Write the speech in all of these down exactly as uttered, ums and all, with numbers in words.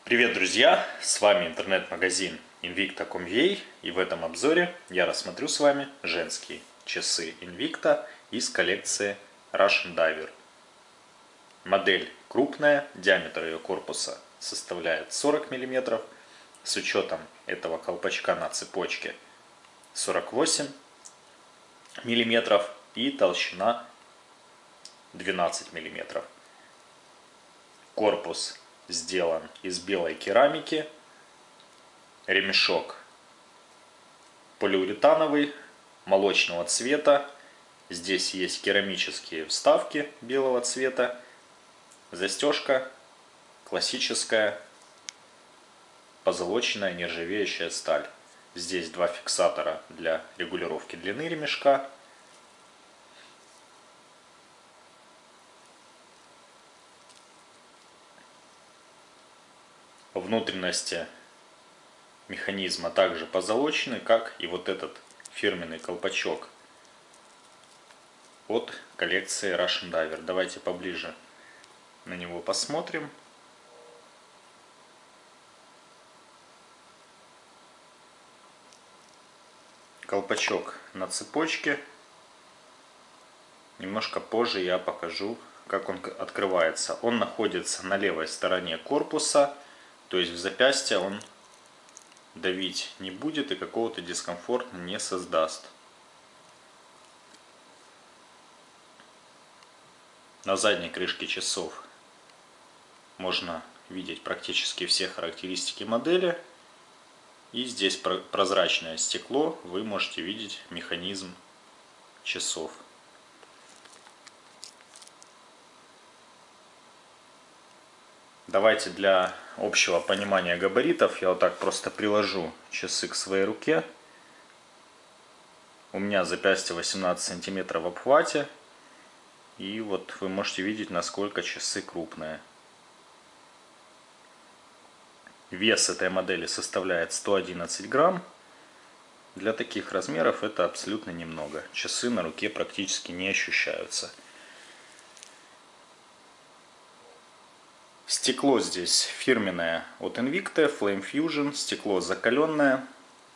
Привет, друзья! С вами интернет-магазин Invicta точка com точка ua, и в этом обзоре я рассмотрю с вами женские часы Invicta из коллекции Russian Diver. Модель крупная, диаметр ее корпуса составляет сорок миллиметров, с учетом этого колпачка на цепочке сорок восемь миллиметров и толщина двенадцать миллиметров. Корпус сделан из белой керамики, ремешок полиуретановый, молочного цвета. Здесь есть керамические вставки белого цвета, застежка классическая, позолоченная нержавеющая сталь. Здесь два фиксатора для регулировки длины ремешка. Внутренности механизма также позолочены, как и вот этот фирменный колпачок от коллекции Russian Diver. Давайте поближе на него посмотрим. Колпачок на цепочке. Немножко позже я покажу, как он открывается. Он находится на левой стороне корпуса. То есть в запястье он давить не будет и какого-то дискомфорта не создаст. На задней крышке часов можно видеть практически все характеристики модели. И здесь прозрачное стекло, вы можете видеть механизм часов. Давайте для общего понимания габаритов я вот так просто приложу часы к своей руке. У меня запястье восемнадцать сантиметров в обхвате. И вот вы можете видеть, насколько часы крупные. Вес этой модели составляет сто одиннадцать грамм. Для таких размеров это абсолютно немного. Часы на руке практически не ощущаются. Стекло здесь фирменное от Invicta, Flame Fusion, стекло закаленное.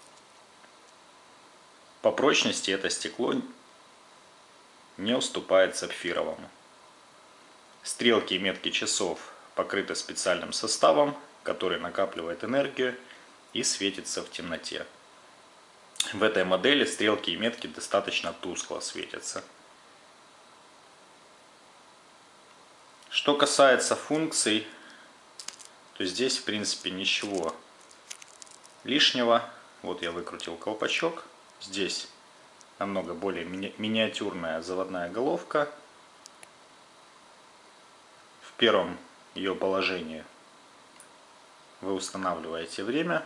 По прочности это стекло не уступает сапфировому. Стрелки и метки часов покрыты специальным составом, который накапливает энергию и светится в темноте. В этой модели стрелки и метки достаточно тускло светятся. Что касается функций, то здесь в принципе ничего лишнего. Вот я выкрутил колпачок. Здесь намного более ми- миниатюрная заводная головка. В первом ее положении вы устанавливаете время.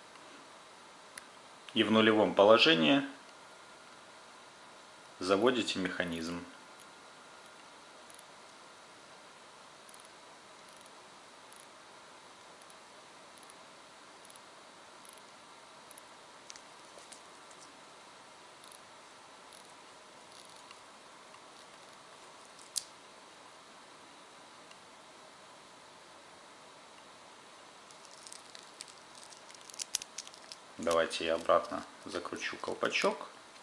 И в нулевом положении заводите механизм. Давайте я обратно закручу колпачок.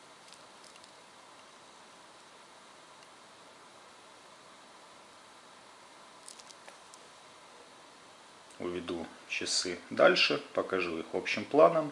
Уведу часы дальше, покажу их общим планом.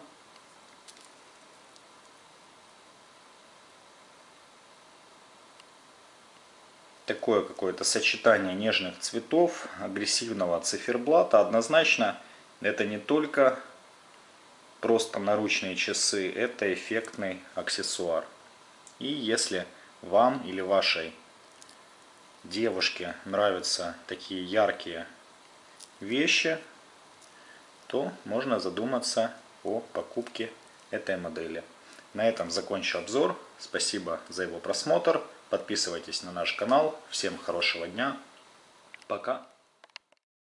Такое какое-то сочетание нежных цветов, агрессивного циферблата. Однозначно это не только просто наручные часы, это эффектный аксессуар. И если вам или вашей девушке нравятся такие яркие вещи, то можно задуматься о покупке этой модели. На этом закончу обзор. Спасибо за его просмотр. Подписывайтесь на наш канал. Всем хорошего дня. Пока.